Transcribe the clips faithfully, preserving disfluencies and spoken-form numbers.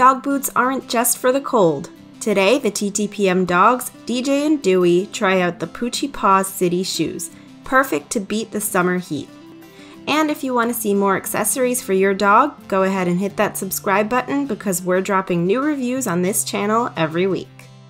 Dog boots aren't just for the cold. Today, the T T P M dogs, D J and Dewey, try out the Poochy Pawz City shoes, perfect to beat the summer heat. And if you want to see more accessories for your dog, go ahead and hit that subscribe button because we're dropping new reviews on this channel every week.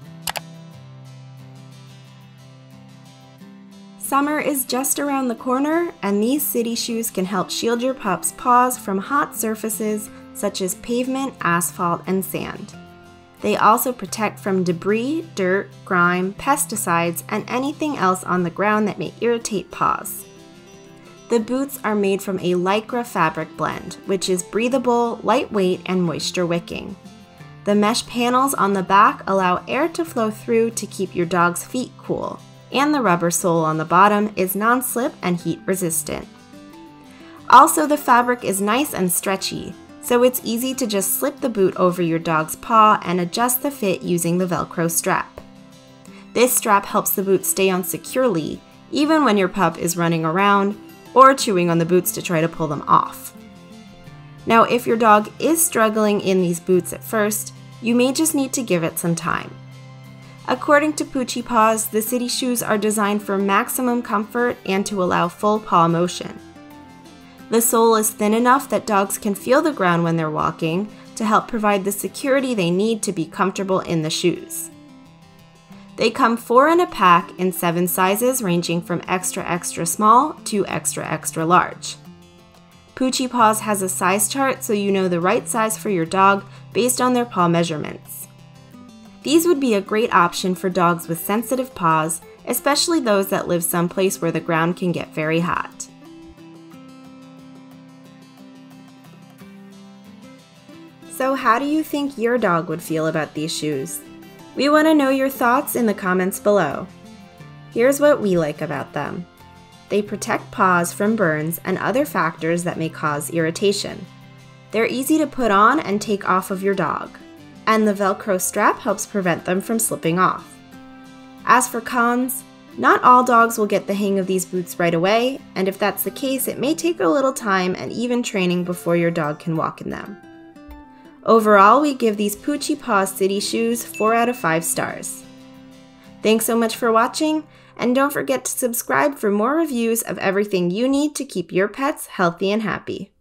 Summer is just around the corner, and these city shoes can help shield your pup's paws from hot surfaces such as pavement, asphalt, and sand. They also protect from debris, dirt, grime, pesticides, and anything else on the ground that may irritate paws. The boots are made from a Lycra fabric blend, which is breathable, lightweight, and moisture-wicking. The mesh panels on the back allow air to flow through to keep your dog's feet cool, and the rubber sole on the bottom is non-slip and heat-resistant. Also, the fabric is nice and stretchy, so it's easy to just slip the boot over your dog's paw and adjust the fit using the Velcro strap. This strap helps the boot stay on securely, even when your pup is running around or chewing on the boots to try to pull them off. Now, if your dog is struggling in these boots at first, you may just need to give it some time. According to Poochy Pawz, the city shoes are designed for maximum comfort and to allow full paw motion. The sole is thin enough that dogs can feel the ground when they're walking to help provide the security they need to be comfortable in the shoes. They come four in a pack in seven sizes ranging from extra extra small to extra extra large. Poochy Pawz has a size chart so you know the right size for your dog based on their paw measurements. These would be a great option for dogs with sensitive paws, especially those that live someplace where the ground can get very hot. So how do you think your dog would feel about these shoes? We want to know your thoughts in the comments below. Here's what we like about them. They protect paws from burns and other factors that may cause irritation. They're easy to put on and take off of your dog, and the Velcro strap helps prevent them from slipping off. As for cons, not all dogs will get the hang of these boots right away, and if that's the case, it may take a little time and even training before your dog can walk in them. Overall, we give these Poochy Pawz City shoes four out of five stars. Thanks so much for watching, and don't forget to subscribe for more reviews of everything you need to keep your pets healthy and happy.